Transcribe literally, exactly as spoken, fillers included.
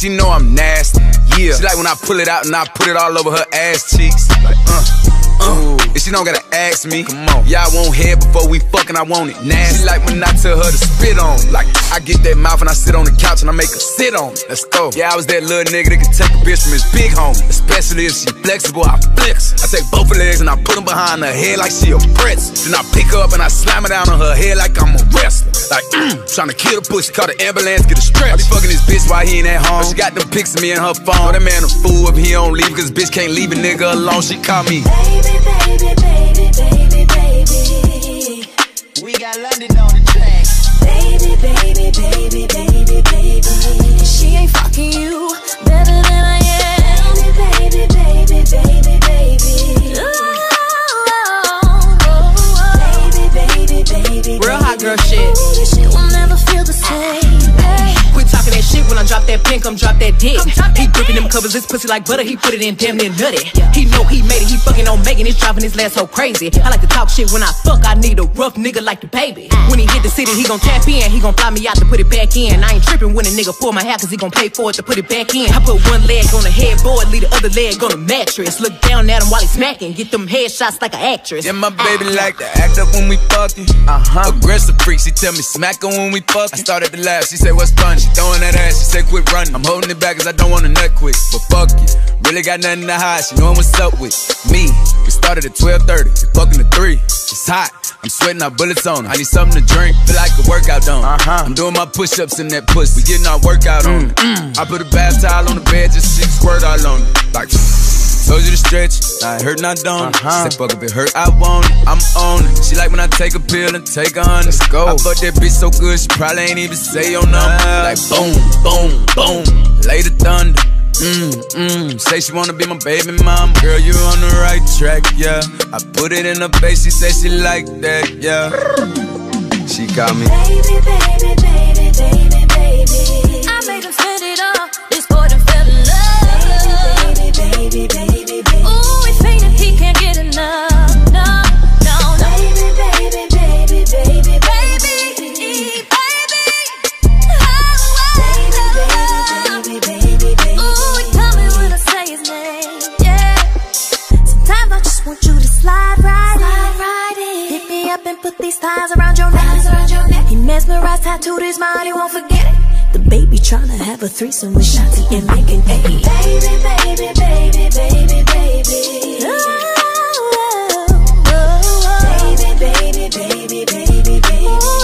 she know I'm nasty. Yeah, she like when I pull it out and I put it all over her ass cheeks. Like, uh, uh. And she don't gotta ask me. Come on, yeah, I want head before we fucking. I want it nasty. She like when I tell her to spit on. Like I get that mouth and I sit on the couch and I make her sit on it. Let's go. Yeah, I was that little nigga that could take a bitch from his big home. Especially if she flexible, I flex. I take both her legs and I put them behind her head like she a pretzel. Then I pick her up and I slam her down on her head like I'm a wrestler. Like, mm, tryna kill the pussy, call the ambulance, get a stretch. I be fucking this bitch while he ain't at home. She got them pics of me in her phone. Oh, that man a fool if he don't leave, cause bitch can't leave a nigga alone. She call me baby, baby, baby, baby, baby. We got London on the track. Baby, baby, baby, baby, baby. She ain't fucking you better than I am. Baby, baby, baby, baby, baby. Baby, baby, baby. Real hot girl shit. She will never feel the same. Quit talking that shit when I drop that pin, come drop that dick. He gripping them covers, his pussy like butter, he put it in damn near nutty. He know he made it, he fucking on Megan, he's driving his last so crazy. I like to talk shit when I fuck, I need a rough nigga like DaBaby. When he hit the city, he gon' tap in, he gon' fly me out to put it back in. I ain't tripping when a nigga pull my hair, cause he gon' pay for it to put it back in. I put one leg on the headboard, leave the other leg on the mattress. Look down at him while he smacking, get them headshots like an actress. Yeah, my baby like to act up when we fucking. Uh-huh. Aggressive freak, she tell me smack her when we fucking. I started to laugh, she said what's funny? She throwing that ass, she said quit running. I'm holding it back cause I don't wanna nut quick. But fuck it, really got nothing to hide, she knowin' what's up with me. We started at twelve thirty, we fucking at three. It's hot, I'm sweating out bullets on her. I need something to drink, feel like a workout done. Uh-huh. I'm doing my push-ups in that pussy, we getting our workout on it. Mm. I put a bath towel on the bed, just shit squirt all on it. Like, told you to stretch, I hurt not done. Uh-huh. Said fuck if it hurt, I want it, I'm on it. She like when I take a pill and take a hundred. Let's go. I fuck that bitch so good, she probably ain't even say your number. Like boom, boom, boom, lay the thunder. Mmm, mmm, say she wanna be my baby mom. Girl, you on the right track, yeah. I put it in her face, she say she like that, yeah. She got me baby, baby, baby, baby, baby. I made him spend it all, this boy done fell in love. Baby, baby, baby, baby, baby. Ooh, he fainted, he can't get enough. No, no, no. Baby, baby, baby, baby, baby, baby. Slide right, slide right in. Pick me up and put these thighs around your neck. Around your neck. He mesmerized, tattooed his mind, he won't forget it. DaBaby tryna have a threesome with Shanti and Megan. Baby, baby, baby, baby, baby, baby. Oh, oh, oh, oh. Baby, baby, baby, baby, baby.